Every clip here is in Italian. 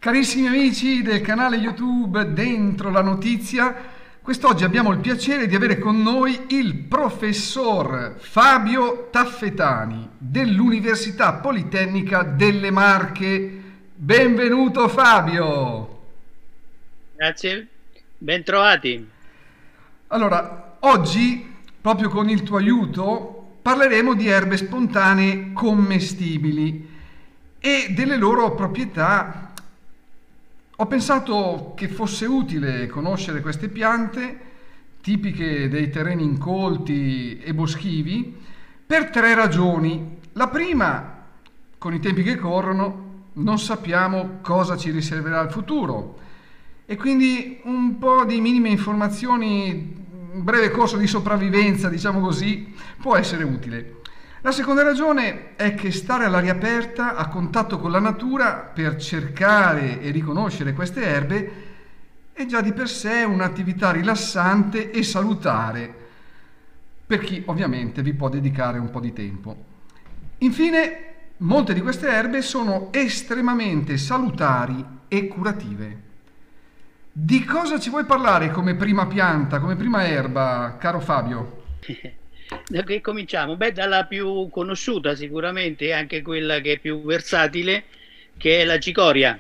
Carissimi amici del canale YouTube Dentro la Notizia, quest'oggi abbiamo il piacere di avere con noi il professor Fabio Taffetani dell'Università Politecnica delle Marche. Benvenuto Fabio! Grazie, ben trovati. Allora, oggi, proprio con il tuo aiuto, parleremo di erbe spontanee commestibili e delle loro proprietà. Ho pensato che fosse utile conoscere queste piante, tipiche dei terreni incolti e boschivi, per tre ragioni. La prima, con i tempi che corrono, non sappiamo cosa ci riserverà il futuro e quindi un po' di minime informazioni, un breve corso di sopravvivenza, diciamo così, può essere utile. La seconda ragione è che stare all'aria aperta, a contatto con la natura, per cercare e riconoscere queste erbe, è già di per sé un'attività rilassante e salutare, per chi ovviamente vi può dedicare un po' di tempo. Infine, molte di queste erbe sono estremamente salutari e curative. Di cosa ci vuoi parlare come prima pianta, come prima erba, caro Fabio? Da che cominciamo? Beh, dalla più conosciuta sicuramente, e anche quella che è più versatile, che è la cicoria.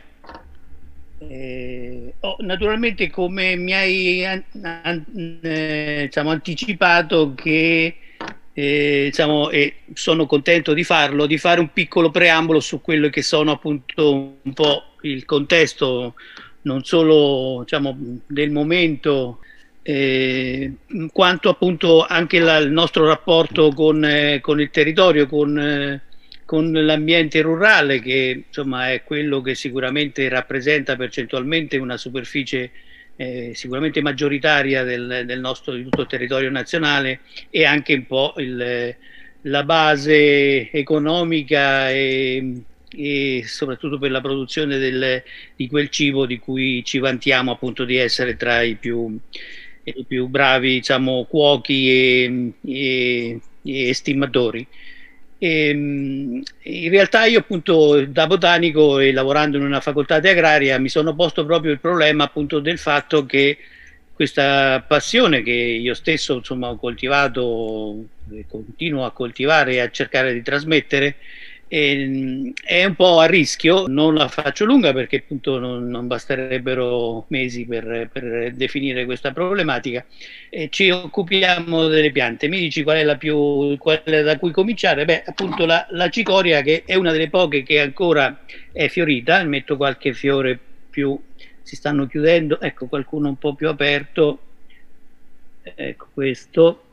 Naturalmente, come mi hai diciamo, anticipato, che diciamo, sono contento di farlo, di fare un piccolo preambolo su quello che sono appunto un po' il contesto, non solo diciamo, del momento, quanto appunto anche il nostro rapporto con il territorio, con l'ambiente rurale, che insomma è quello che sicuramente rappresenta percentualmente una superficie sicuramente maggioritaria del nostro, di tutto il territorio nazionale, e anche un po' la base economica e soprattutto per la produzione di quel cibo di cui ci vantiamo appunto di essere tra i più bravi, diciamo, cuochi e estimatori. In realtà io appunto da botanico e lavorando in una facoltà di agraria mi sono posto proprio il problema appunto del fatto che questa passione che io stesso insomma ho coltivato e continuo a coltivare e a cercare di trasmettere è un po' a rischio. Non la faccio lunga perché appunto non basterebbero mesi per definire questa problematica. Ci occupiamo delle piante. Mi dici qual è qual è da cui cominciare? Beh, appunto la cicoria, che è una delle poche che ancora è fiorita. Metto qualche fiore più, si stanno chiudendo, ecco qualcuno un po' più aperto, ecco questo.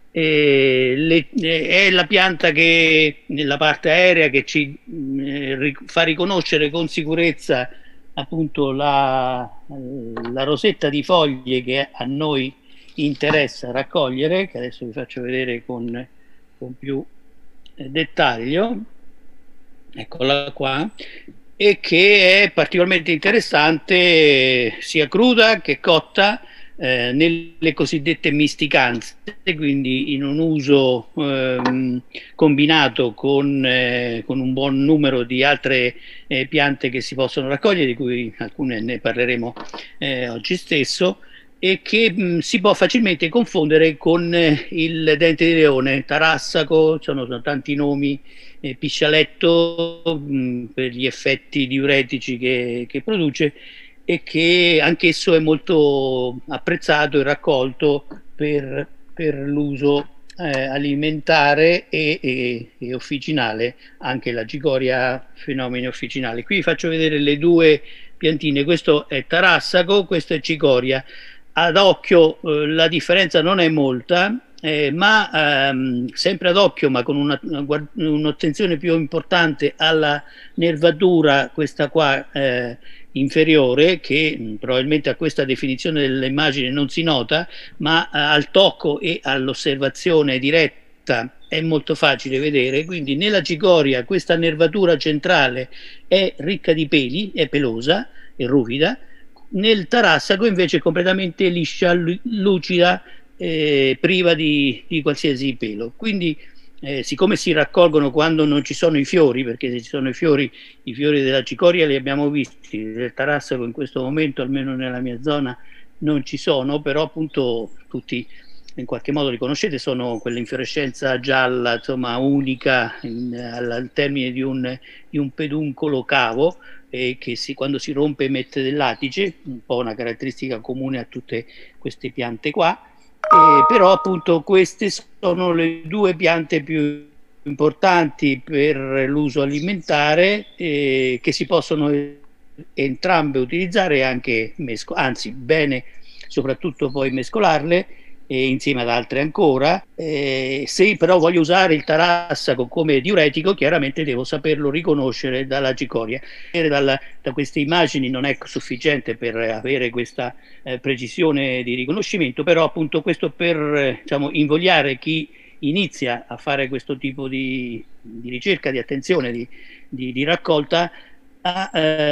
È la pianta che nella parte aerea che ci fa riconoscere con sicurezza appunto la rosetta di foglie che a noi interessa raccogliere, che adesso vi faccio vedere con più dettaglio. Eccola qua, e che è particolarmente interessante sia cruda che cotta, nelle cosiddette misticanze, quindi in un uso combinato con un buon numero di altre piante che si possono raccogliere, di cui alcune ne parleremo oggi stesso, e che si può facilmente confondere con il dente di leone, tarassaco, sono tanti nomi, piscialetto per gli effetti diuretici che produce, e che anch'esso è molto apprezzato e raccolto per l'uso alimentare e officinale, anche la cicoria fenomeni officinali. Qui vi faccio vedere le due piantine, questo è tarassaco, questo è cicoria. Ad occhio la differenza non è molta, ma sempre ad occhio, ma con un'attenzione più importante alla nervatura, questa qua inferiore, che probabilmente a questa definizione dell'immagine non si nota, ma al tocco e all'osservazione diretta è molto facile vedere. Quindi nella cicoria questa nervatura centrale è ricca di peli, è pelosa e ruvida. Nel tarassaco invece è completamente liscia, lucida, priva di qualsiasi pelo. Quindi siccome si raccolgono quando non ci sono i fiori, perché se ci sono i fiori della cicoria li abbiamo visti, del tarassaco in questo momento, almeno nella mia zona, non ci sono, però appunto tutti in qualche modo li conoscete, sono quell'infiorescenza gialla, insomma, unica al termine di un peduncolo cavo, che quando si rompe emette del latice, un po' una caratteristica comune a tutte queste piante qua. Però appunto queste sono le due piante più importanti per l'uso alimentare, che si possono entrambe utilizzare e anche anzi bene soprattutto poi mescolarle insieme ad altre ancora. Se però voglio usare il tarassaco come diuretico, chiaramente devo saperlo riconoscere dalla cicoria. Da queste immagini non è sufficiente per avere questa precisione di riconoscimento, però appunto questo per diciamo, invogliare chi inizia a fare questo tipo di ricerca, di attenzione, di raccolta, a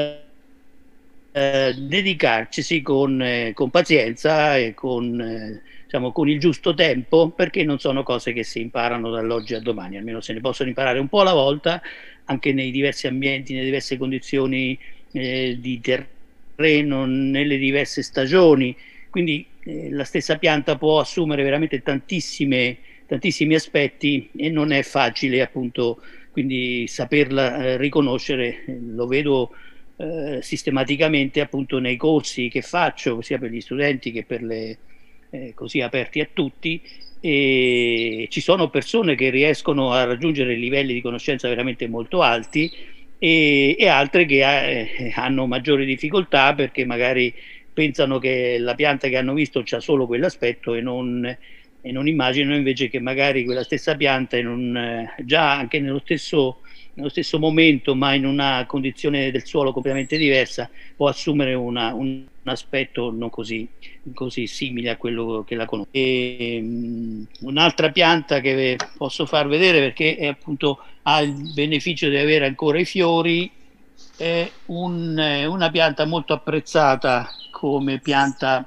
dedicarci con pazienza e diciamo, con il giusto tempo, perché non sono cose che si imparano dall'oggi al domani, almeno se ne possono imparare un po' alla volta, anche nei diversi ambienti, nelle diverse condizioni di terreno, nelle diverse stagioni. Quindi la stessa pianta può assumere veramente tantissimi aspetti e non è facile appunto quindi saperla riconoscere. Lo vedo sistematicamente appunto nei corsi che faccio sia per gli studenti che per le così aperti a tutti, e ci sono persone che riescono a raggiungere livelli di conoscenza veramente molto alti e altre che hanno maggiori difficoltà perché magari pensano che la pianta che hanno visto c'ha solo quell'aspetto e non immaginano invece che magari quella stessa pianta già anche nello stesso momento, ma in una condizione del suolo completamente diversa, può assumere un aspetto non così simile a quello che la conosco. Un'altra pianta che posso far vedere, perché appunto ha il beneficio di avere ancora i fiori, è una pianta molto apprezzata come pianta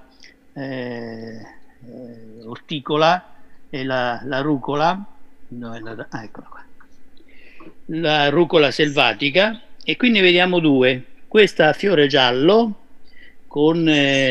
orticola, è la rucola. Eccola qua. La rucola selvatica, e qui ne vediamo due. Questa a fiore giallo con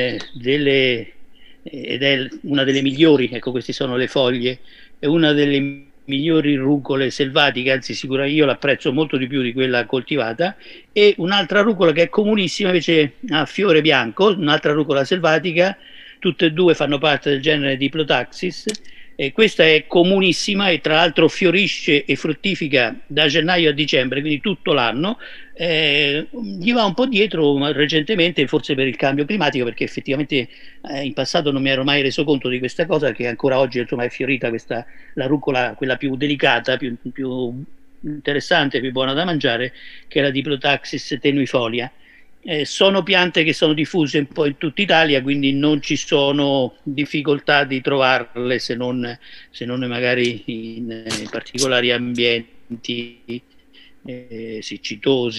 ed è una delle migliori, ecco, queste sono le foglie, è una delle migliori rucole selvatiche, anzi sicuramente io l'apprezzo molto di più di quella coltivata. E un'altra rucola che è comunissima invece a fiore bianco, un'altra rucola selvatica, tutte e due fanno parte del genere Diplotaxis. Questa è comunissima e tra l'altro fiorisce e fruttifica da gennaio a dicembre, quindi tutto l'anno. Gli va un po' dietro recentemente, forse per il cambio climatico, perché effettivamente in passato non mi ero mai reso conto di questa cosa, che ancora oggi insomma è fiorita la rucola, quella più delicata, più interessante, più buona da mangiare, che è la Diplotaxis tenuifolia. Sono piante che sono diffuse un po' in tutta Italia, quindi non ci sono difficoltà di trovarle, se non magari in particolari ambienti siccitosi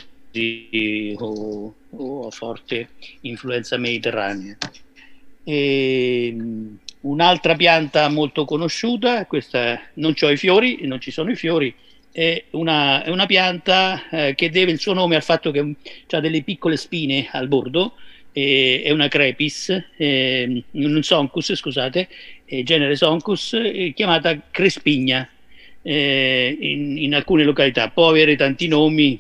o a forte influenza mediterranea. Un'altra pianta molto conosciuta, questa non ci sono i fiori, è una pianta che deve il suo nome al fatto che ha delle piccole spine al bordo, è una crepis, un Sonchus, scusate, genere Sonchus, chiamata crespigna in alcune località. Può avere tanti nomi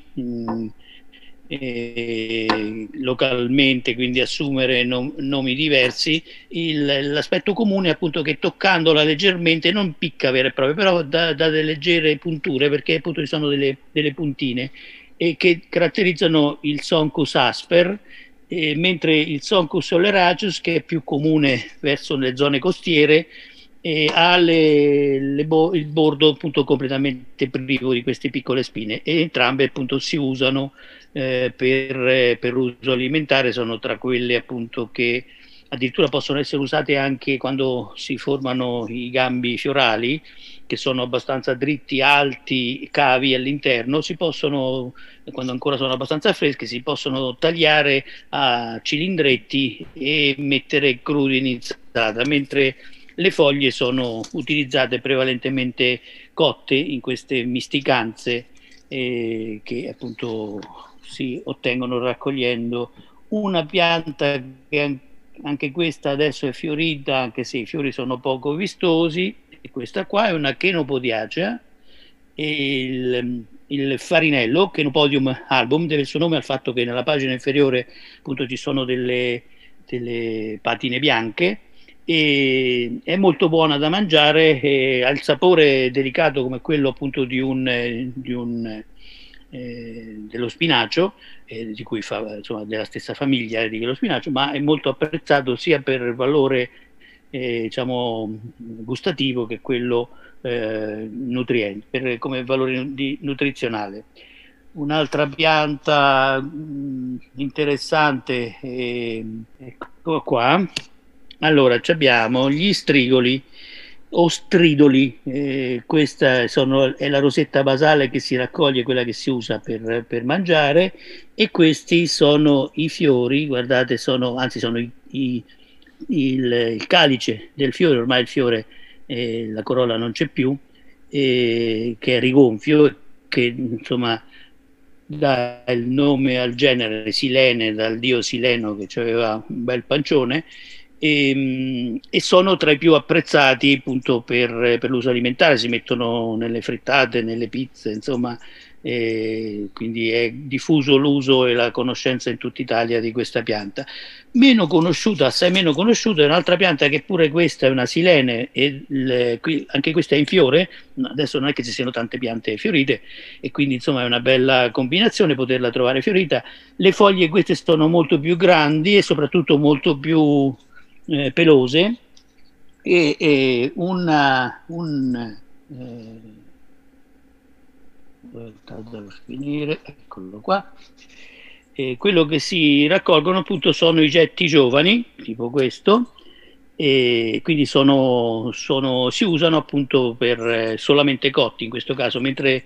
localmente, quindi assumere nomi diversi. L'aspetto comune è appunto che toccandola leggermente non picca vera e propria, però dà delle leggere punture, perché appunto ci sono delle puntine e che caratterizzano il Sonchus asper, mentre il Sonchus oleracus, che è più comune verso le zone costiere, ha il bordo appunto completamente privo di queste piccole spine, e entrambe appunto si usano per uso alimentare. Sono tra quelle appunto che addirittura possono essere usate anche quando si formano i gambi fiorali, che sono abbastanza dritti, alti, cavi all'interno. Si possono, quando ancora sono abbastanza freschi, si possono tagliare a cilindretti e mettere crudi in insalata, mentre le foglie sono utilizzate prevalentemente cotte in queste misticanze che appunto si ottengono raccogliendo una pianta che anche questa adesso è fiorita, anche se i fiori sono poco vistosi. E questa qua è una Chenopodiacea, e il farinello, Chenopodium album, deve il suo nome al fatto che nella pagina inferiore appunto ci sono delle patine bianche, e è molto buona da mangiare, ha il sapore delicato come quello appunto dello spinacio, di cui fa, insomma, della stessa famiglia dello spinacio, ma è molto apprezzato sia per valore diciamo gustativo che quello nutriente, come valore nutrizionale. Un'altra pianta interessante, ecco qua. Allora, abbiamo gli strigoli o stridoli, questa è la rosetta basale che si raccoglie, quella che si usa per mangiare, e questi sono i fiori, guardate, sono il calice del fiore, ormai il fiore, la corolla non c'è più, che è rigonfio, che insomma dà il nome al genere Silene, dal dio Sileno che aveva un bel pancione, e sono tra i più apprezzati appunto per l'uso alimentare, si mettono nelle frittate, nelle pizze, insomma, quindi è diffuso l'uso e la conoscenza in tutta Italia di questa pianta. Meno conosciuta, assai meno conosciuta, è un'altra pianta che pure questa è una silene, e anche questa è in fiore. Adesso non è che ci siano tante piante fiorite, e quindi insomma è una bella combinazione poterla trovare fiorita. Le foglie queste sono molto più grandi e soprattutto molto più pelose, e devo finire, eccolo qua. Quello che si raccolgono appunto sono i getti giovani, tipo questo, e quindi si usano appunto per solamente cotti in questo caso, mentre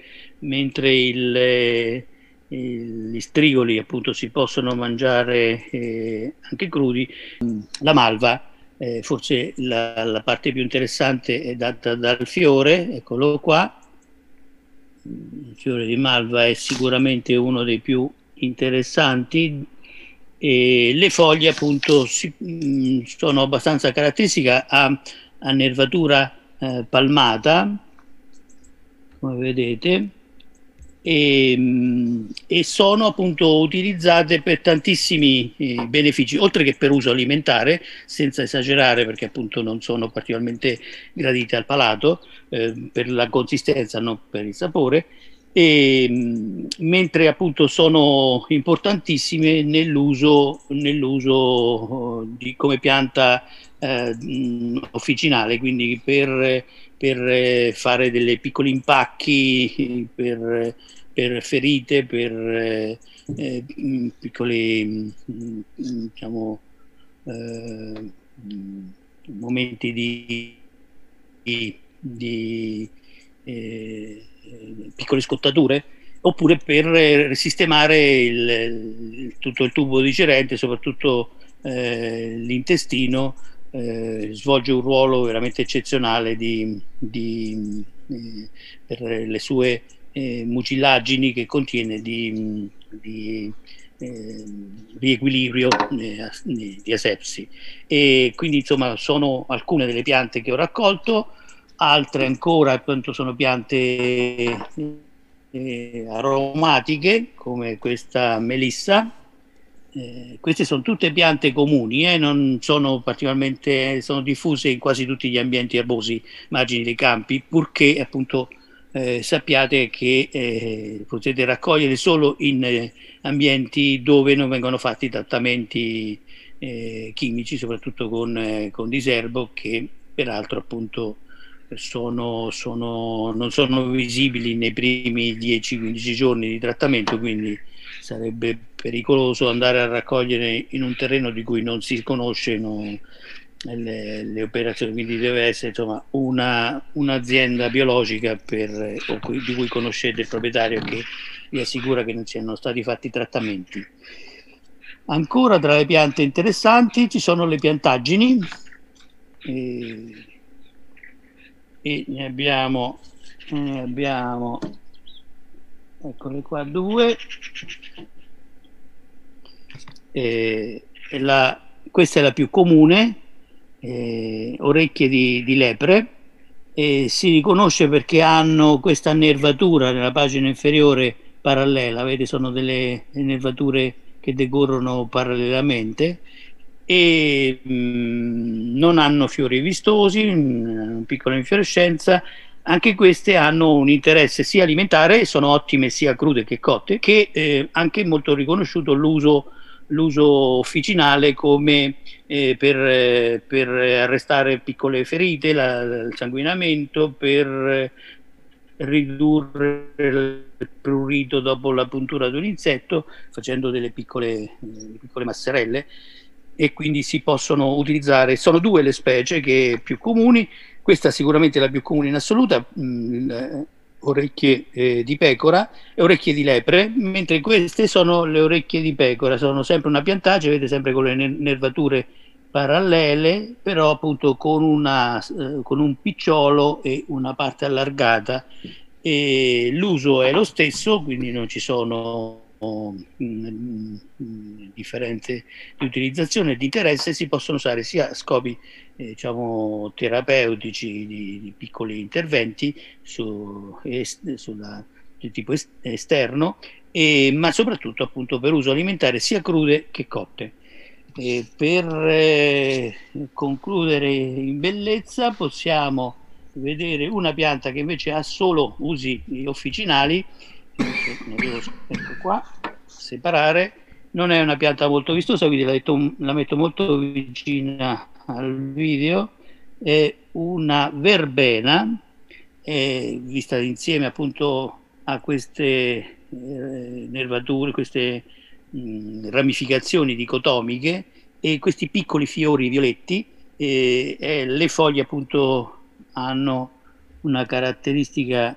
gli strigoli appunto si possono mangiare anche crudi. La malva, forse la parte più interessante è data dal fiore, eccolo qua. Il fiore di malva è sicuramente uno dei più interessanti, e le foglie appunto sono abbastanza caratteristiche, a nervatura palmata, come vedete, e sono appunto utilizzate per tantissimi benefici, oltre che per uso alimentare, senza esagerare, perché appunto non sono particolarmente gradite al palato, per la consistenza, non per il sapore, mentre appunto sono importantissime nell'uso come pianta officinale, quindi per fare dei piccoli impacchi per ferite, per piccoli diciamo momenti di piccole scottature, oppure per sistemare tutto il tubo digerente, soprattutto l'intestino. Svolge un ruolo veramente eccezionale per le sue mucillagini che contiene di riequilibrio di asepsi. E quindi insomma sono alcune delle piante che ho raccolto. Altre ancora appunto sono piante aromatiche, come questa melissa. Queste sono tutte piante comuni, non sono particolarmente, sono diffuse in quasi tutti gli ambienti erbosi, margini dei campi, purché appunto sappiate che potete raccogliere solo in ambienti dove non vengono fatti trattamenti chimici, soprattutto con diserbo, che peraltro appunto non sono visibili nei primi 10-15 giorni di trattamento, quindi sarebbe pericoloso andare a raccogliere in un terreno di cui non si conoscono le operazioni, quindi deve essere insomma un'azienda biologica di cui conoscete il proprietario, che vi assicura che non siano stati fatti trattamenti. Ancora tra le piante interessanti ci sono le piantaggini. e ne abbiamo, eccole qua, due. Questa è la più comune, orecchie di lepre, si riconosce perché hanno questa nervatura nella pagina inferiore parallela, vedete, sono delle nervature che decorrono parallelamente e non hanno fiori vistosi, una piccola infiorescenza. Anche queste hanno un interesse sia alimentare, sono ottime sia crude che cotte, che anche molto riconosciuto l'uso officinale come per arrestare piccole ferite, il sanguinamento, per ridurre il prurito dopo la puntura di un insetto, facendo delle piccole masserelle, e quindi si possono utilizzare. Sono due le specie che più comuni, questa sicuramente è la più comune in assoluta, orecchie di pecora e orecchie di lepre, mentre queste sono le orecchie di pecora, sono sempre una piantacea, vedete, sempre con le nervature parallele, però appunto con un picciolo e una parte allargata. E l'uso è lo stesso, quindi non ci sono differenze di utilizzazione e di interesse. Si possono usare sia a scopi diciamo terapeutici di piccoli interventi di tipo esterno, ma soprattutto appunto per uso alimentare sia crude che cotte. Per concludere in bellezza possiamo vedere una pianta che invece ha solo usi officinali, ne devo, ecco qua, separare. Non è una pianta molto vistosa, quindi la metto molto vicina al video. È una verbena, vista insieme appunto a queste nervature, queste ramificazioni dicotomiche e questi piccoli fiori violetti. Le foglie appunto hanno una caratteristica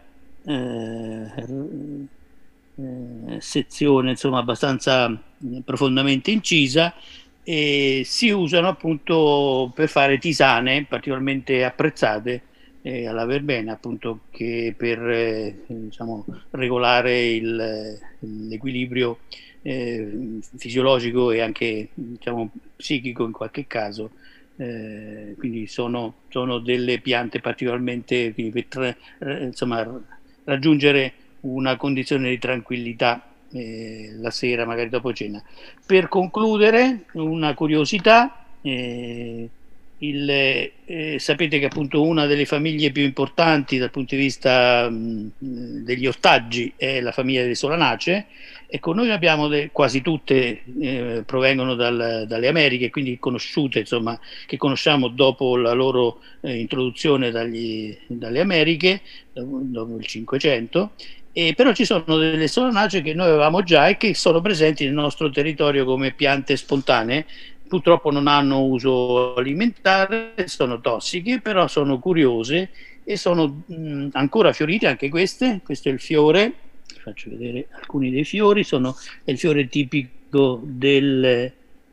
sezione insomma abbastanza profondamente incisa, e si usano appunto per fare tisane particolarmente apprezzate alla verbena, appunto, che per diciamo regolare l'equilibrio fisiologico e anche diciamo psichico in qualche caso. Quindi sono delle piante particolarmente, quindi per insomma raggiungere una condizione di tranquillità la sera, magari dopo cena. Per concludere, una curiosità, sapete che appunto una delle famiglie più importanti dal punto di vista degli ortaggi è la famiglia delle solanacee. Ecco, noi abbiamo quasi tutte provengono dalle Americhe, quindi conosciute, insomma, che conosciamo dopo la loro introduzione dalle Americhe, dopo il 500. Però ci sono delle solanacee che noi avevamo già e che sono presenti nel nostro territorio come piante spontanee. Purtroppo non hanno uso alimentare, sono tossiche, però sono curiose e sono ancora fiorite anche queste. Questo è il fiore, vi faccio vedere alcuni dei fiori, è il fiore tipico delle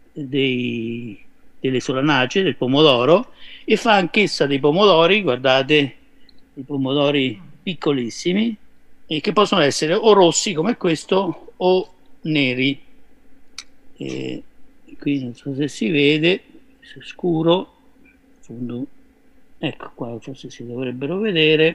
solanacee, del pomodoro, e fa anch'essa dei pomodori, guardate, i pomodori piccolissimi, e che possono essere o rossi come questo o neri. Qui non so se si vede, se è scuro, ecco qua, forse si dovrebbero vedere.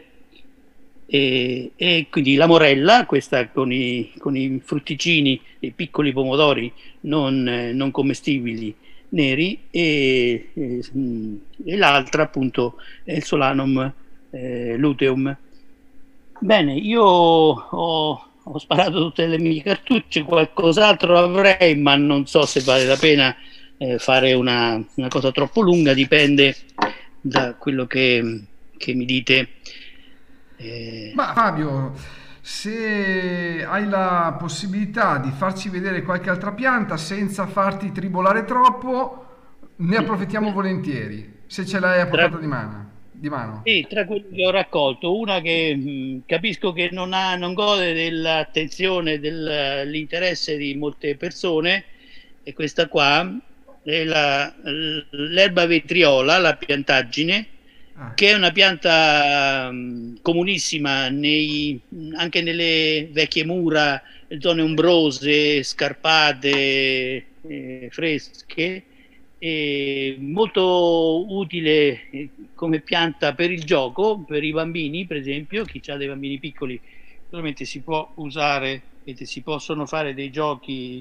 E quindi la morella, questa con i frutticini, i piccoli pomodori non commestibili neri, e l'altra appunto è il Solanum luteum. Bene, io ho sparato tutte le mie cartucce, qualcos'altro avrei, ma non so se vale la pena fare una cosa troppo lunga, dipende da quello che mi dite. Ma Fabio, se hai la possibilità di farci vedere qualche altra pianta senza farti tribolare troppo, ne approfittiamo volentieri, se ce l'hai a portata di mano. Sì, tra quelli che ho raccolto, una che capisco che non gode dell'attenzione, dell'interesse di molte persone, è questa qua, è l'erba vetriola, la piantaggine, Ah, che è una pianta comunissima anche nelle vecchie mura, zone ombrose, scarpate, fresche, e molto utile come pianta per il gioco, per i bambini, per esempio, chi ha dei bambini piccoli, naturalmente si può usare e si possono fare dei giochi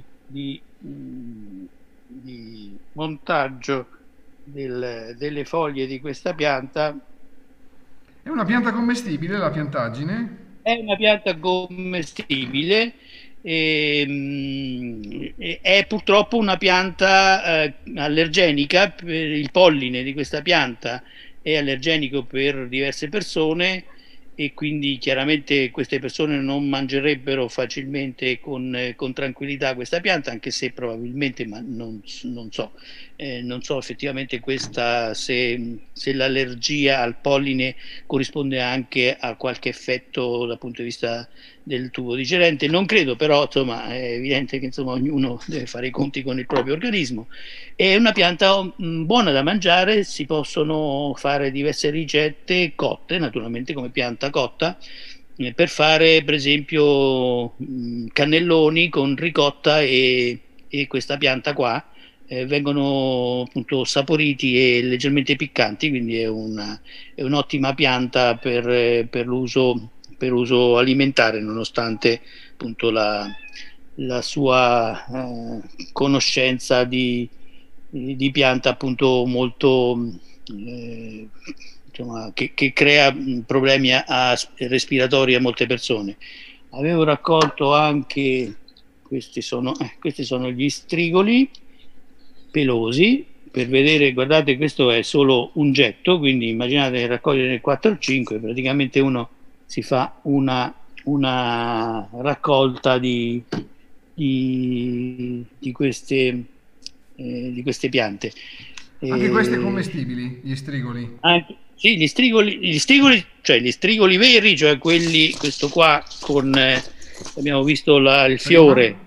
di montaggio delle foglie di questa pianta. è una pianta commestibile la piantaggine? È una pianta commestibile, è purtroppo una pianta allergenica. Per il polline di questa pianta è allergenico per diverse persone, e quindi chiaramente queste persone non mangerebbero facilmente con tranquillità questa pianta, anche se probabilmente, ma non so, non so effettivamente se l'allergia al polline corrisponde anche a qualche effetto dal punto di vista del tubo digerente. Non credo, però insomma è evidente che insomma ognuno deve fare i conti con il proprio organismo. È una pianta buona da mangiare, si possono fare diverse ricette cotte, naturalmente come pianta cotta, per fare per esempio cannelloni con ricotta e questa pianta qua. Vengono appunto saporiti e leggermente piccanti, quindi è un'ottima pianta per l'uso alimentare, nonostante appunto la sua conoscenza di pianta appunto molto insomma, che crea problemi respiratori a molte persone. Avevo raccolto anche questi sono gli strigoli pelosi, per vedere, guardate, questo è solo un getto, quindi immaginate raccogliere 4 o 5, praticamente uno si fa una raccolta di queste piante. Anche questi commestibili, gli strigoli. Sì, cioè gli strigoli veri, cioè quelli, questo qua con, abbiamo visto il Prima? fiore,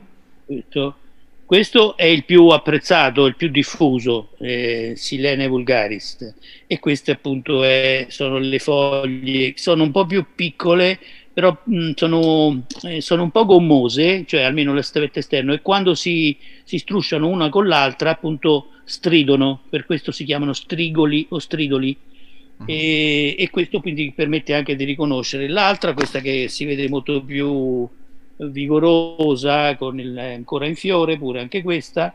questo è il più apprezzato, il più diffuso, Silene vulgaris, e queste appunto sono le foglie, sono un po' più piccole, però sono un po' gommose, cioè almeno l'aspetto esterno, e quando si strusciano una con l'altra appunto stridono, per questo si chiamano strigoli o stridoli, e questo quindi permette anche di riconoscere. L'altra, questa che si vede molto più vigorosa, ancora in fiore pure anche questa,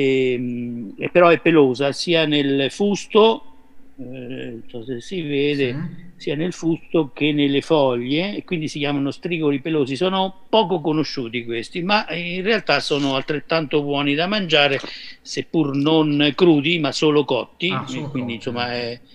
però è pelosa sia nel fusto, non so se si Sì. vede, sia nel fusto che nelle foglie, e quindi si chiamano strigoli pelosi. Sono poco conosciuti questi, ma in realtà sono altrettanto buoni da mangiare, seppur non crudi, ma solo cotti, Ah, solo quindi cotti. insomma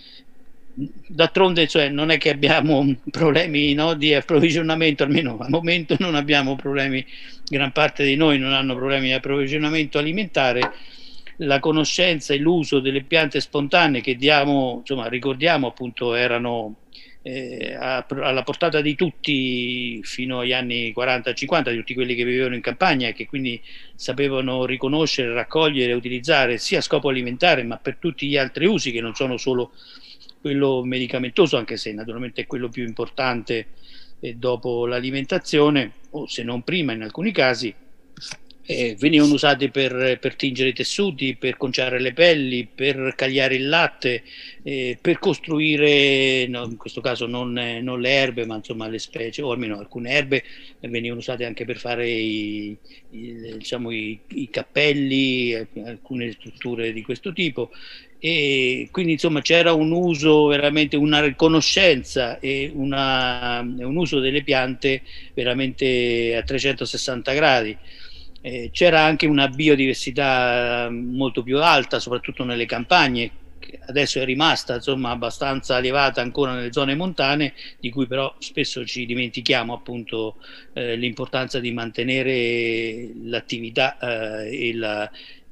d'altronde, cioè, non è che abbiamo problemi, no, di approvvigionamento, almeno al momento non abbiamo problemi, gran parte di noi non hanno problemi di approvvigionamento alimentare. La conoscenza e l'uso delle piante spontanee che diamo, insomma, ricordiamo appunto, erano alla portata di tutti fino agli anni 40-50, di tutti quelli che vivevano in campagna e che quindi sapevano riconoscere, raccogliere e utilizzare sia a scopo alimentare, ma per tutti gli altri usi che non sono solo quello medicamentoso, anche se naturalmente è quello più importante dopo l'alimentazione, o se non prima in alcuni casi. Venivano usati per tingere i tessuti, per conciare le pelli, per cagliare il latte, per costruire, no, in questo caso non le erbe, ma insomma le specie, o almeno alcune erbe venivano usate anche per fare diciamo, i cappelli, alcune strutture di questo tipo. E quindi insomma c'era un uso, veramente una riconoscenza e un uso delle piante veramente a 360 gradi. C'era anche una biodiversità molto più alta, soprattutto nelle campagne, che adesso è rimasta insomma abbastanza elevata ancora nelle zone montane, di cui però spesso ci dimentichiamo appunto l'importanza di mantenere l'attività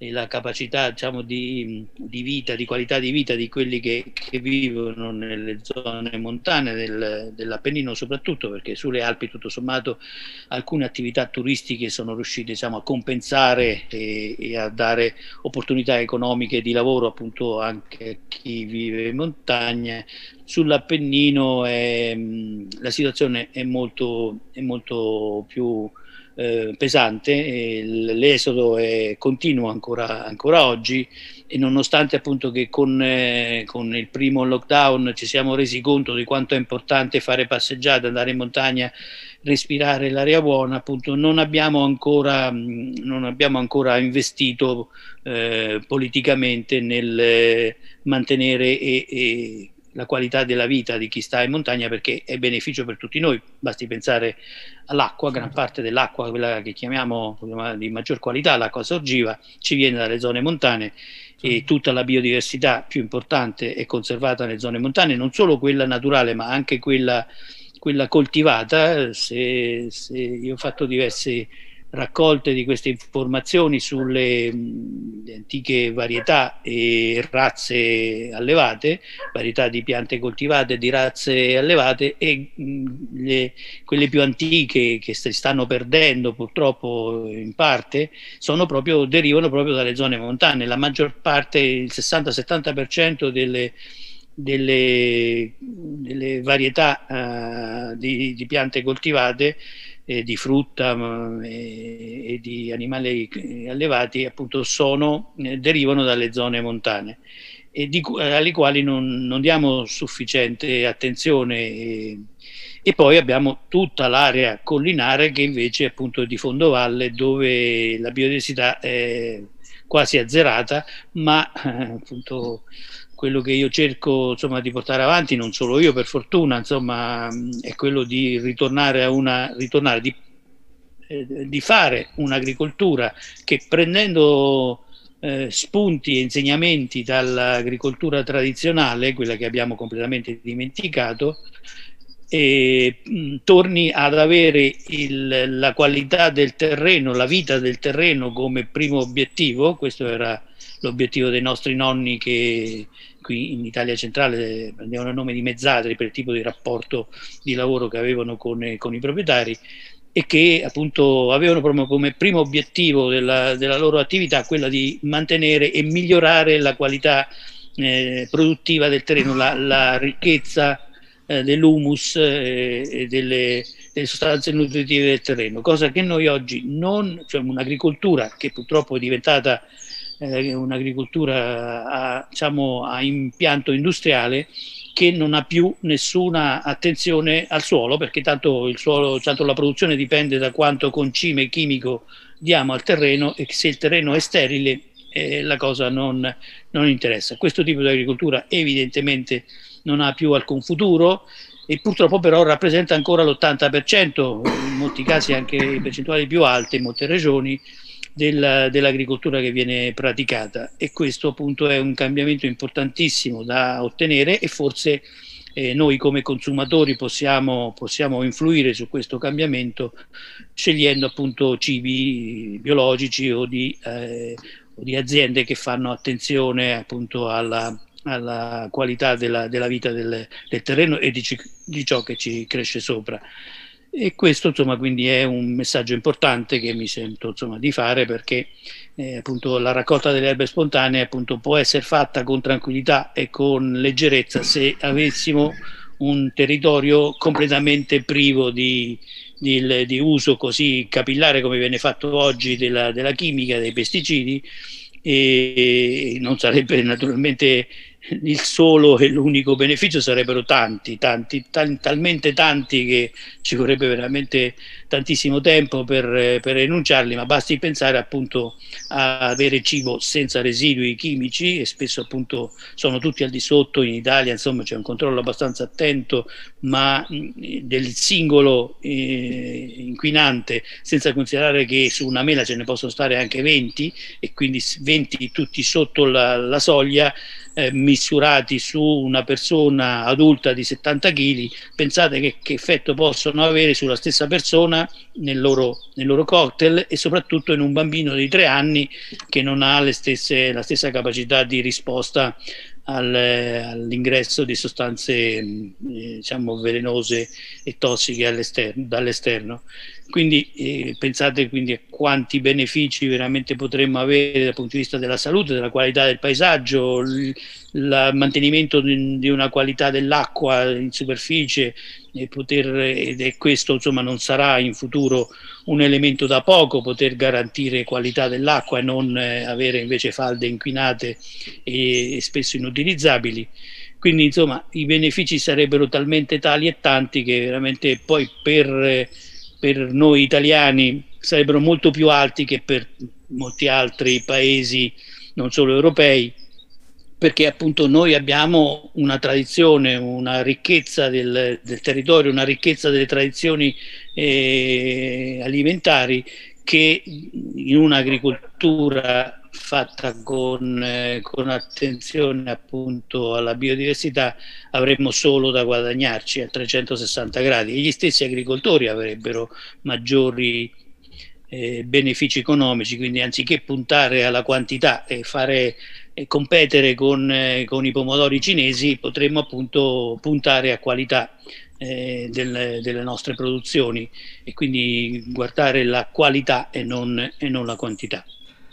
e la capacità, diciamo, di vita, di qualità di vita di quelli che vivono nelle zone montane dell'Appennino, soprattutto perché sulle Alpi tutto sommato alcune attività turistiche sono riuscite, diciamo, a compensare e a dare opportunità economiche di lavoro appunto anche a chi vive in montagna. Sull'Appennino la situazione è molto più pesante, l'esodo è continuo ancora oggi, e nonostante appunto che con il primo lockdown ci siamo resi conto di quanto è importante fare passeggiate, andare in montagna, respirare l'aria buona, appunto non abbiamo ancora investito politicamente nel mantenere la qualità della vita di chi sta in montagna, perché è beneficio per tutti noi. Basti pensare all'acqua, gran parte dell'acqua, quella che chiamiamo di maggior qualità, l'acqua sorgiva, ci viene dalle zone montane, e tutta la biodiversità più importante è conservata nelle zone montane, non solo quella naturale ma anche quella coltivata. Se io ho fatto diverse raccolte di queste informazioni sulle antiche varietà e razze allevate, varietà di piante coltivate e di razze allevate, e quelle più antiche che si stanno perdendo purtroppo in parte derivano proprio dalle zone montane. La maggior parte, il 60-70% delle varietà di piante coltivate, di frutta e di animali allevati, appunto derivano dalle zone montane, e alle quali non diamo sufficiente attenzione, e poi abbiamo tutta l'area collinare che invece appunto è di fondovalle, dove la biodiversità è quasi azzerata, ma appunto quello che io cerco, insomma, di portare avanti, non solo io per fortuna, insomma, è quello di di fare un'agricoltura che, prendendo spunti e insegnamenti dall'agricoltura tradizionale, quella che abbiamo completamente dimenticato, torni ad avere la qualità del terreno, la vita del terreno come primo obiettivo. Questo era l'obiettivo dei nostri nonni, che qui in Italia centrale prendevano il nome di mezzadri per il tipo di rapporto di lavoro che avevano con i proprietari, e che appunto avevano proprio come primo obiettivo della loro attività quella di mantenere e migliorare la qualità produttiva del terreno, la ricchezza dell'humus e delle sostanze nutritive del terreno, cosa che noi oggi cioè un'agricoltura che purtroppo è diventata un'agricoltura diciamo, a impianto industriale, che non ha più nessuna attenzione al suolo, perché tanto la produzione dipende da quanto concime chimico diamo al terreno, e se il terreno è sterile la cosa non interessa. Questo tipo di agricoltura evidentemente non ha più alcun futuro, e purtroppo però rappresenta ancora l'80%, in molti casi anche percentuali più alte in molte regioni, dell'agricoltura che viene praticata, e questo appunto è un cambiamento importantissimo da ottenere, e forse noi come consumatori possiamo influire su questo cambiamento, scegliendo appunto cibi biologici o di aziende che fanno attenzione appunto alla qualità della vita del terreno e di ciò che ci cresce sopra. E questo insomma quindi è un messaggio importante che mi sento insomma di fare, perché appunto la raccolta delle erbe spontanee appunto può essere fatta con tranquillità e con leggerezza se avessimo un territorio completamente privo di uso così capillare come viene fatto oggi della chimica, dei pesticidi, e non sarebbe naturalmente il solo e l'unico beneficio, sarebbero talmente tanti che ci vorrebbe veramente tantissimo tempo per enunciarli, ma basti pensare appunto a avere cibo senza residui chimici, e spesso appunto sono tutti al di sotto in Italia, insomma c'è un controllo abbastanza attento, ma del singolo inquinante, senza considerare che su una mela ce ne possono stare anche 20, e quindi 20 tutti sotto la soglia, misurati su una persona adulta di 70 kg, pensate che effetto possono avere sulla stessa persona nel loro cocktail, e soprattutto in un bambino di 3 anni che non ha la stessa capacità di risposta all'ingresso di sostanze diciamo velenose e tossiche dall'esterno. Quindi pensate quindi a quanti benefici veramente potremmo avere dal punto di vista della salute, della qualità del paesaggio, il mantenimento di una qualità dell'acqua in superficie, e questo insomma non sarà in futuro un elemento da poco, poter garantire qualità dell'acqua e non avere invece falde inquinate e spesso inutilizzabili. Quindi insomma i benefici sarebbero talmente tali e tanti che veramente poi per noi italiani sarebbero molto più alti che per molti altri paesi non solo europei, perché appunto noi abbiamo una tradizione, una ricchezza del territorio, una ricchezza delle tradizioni alimentari, che in un'agricoltura fatta con attenzione appunto alla biodiversità avremmo solo da guadagnarci a 360 gradi, e gli stessi agricoltori avrebbero maggiori benefici economici. Quindi anziché puntare alla quantità e fare competere con i pomodori cinesi, potremmo appunto puntare a qualità delle nostre produzioni, e quindi guardare la qualità e non la quantità.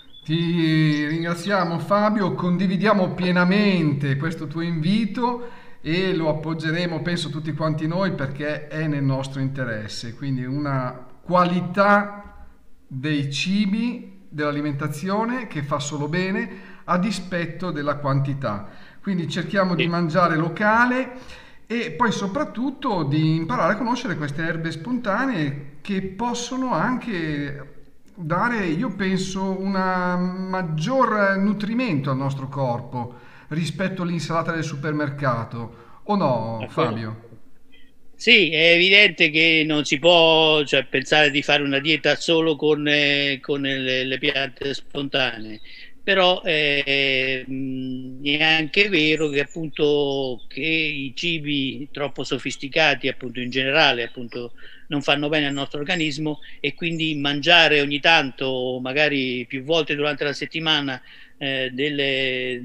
Ti ringraziamo Fabio, condividiamo pienamente questo tuo invito e lo appoggeremo, penso, tutti quanti noi, perché è nel nostro interesse. Quindi una qualità dei cibi, dell'alimentazione che fa solo bene a dispetto della quantità. Quindi cerchiamo di mangiare locale e poi soprattutto di imparare a conoscere queste erbe spontanee che possono anche dare, io penso, un maggior nutrimento al nostro corpo rispetto all'insalata del supermercato, o no, Fabio? Sì, è evidente che non si può, cioè, pensare di fare una dieta solo con le piante spontanee, però è anche vero che appunto che i cibi troppo sofisticati appunto in generale appunto non fanno bene al nostro organismo, e quindi mangiare ogni tanto, magari più volte durante la settimana, delle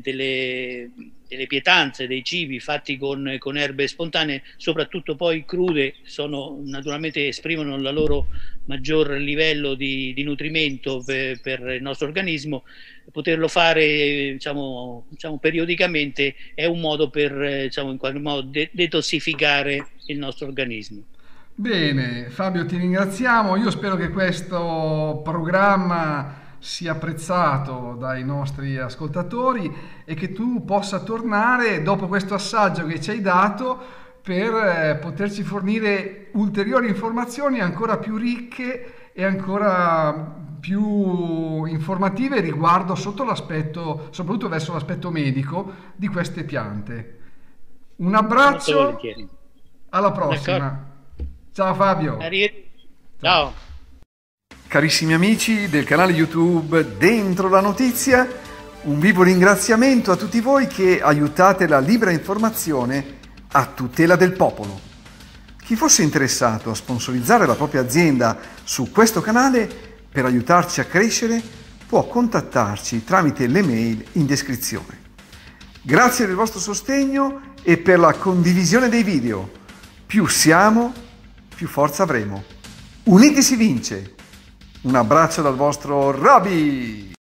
pietanze, dei cibi fatti con erbe spontanee, soprattutto poi crude, naturalmente esprimono il loro maggior livello di nutrimento per il nostro organismo. Poterlo fare diciamo periodicamente è un modo per in qualche modo detossificare il nostro organismo. Bene, Fabio, ti ringraziamo. Io spero che questo programma sia apprezzato dai nostri ascoltatori e che tu possa tornare dopo questo assaggio che ci hai dato per poterci fornire ulteriori informazioni ancora più ricche e ancora più informative riguardo soprattutto verso l'aspetto medico di queste piante. Un abbraccio, alla prossima. Ciao Fabio. Ciao. Carissimi amici del canale YouTube Dentro la Notizia, un vivo ringraziamento a tutti voi che aiutate la libera informazione a tutela del popolo. Chi fosse interessato a sponsorizzare la propria azienda su questo canale per aiutarci a crescere può contattarci tramite le mail in descrizione. Grazie del vostro sostegno e per la condivisione dei video. Più siamo, più forza avremo. Uniti si vince! Un abbraccio dal vostro Roby!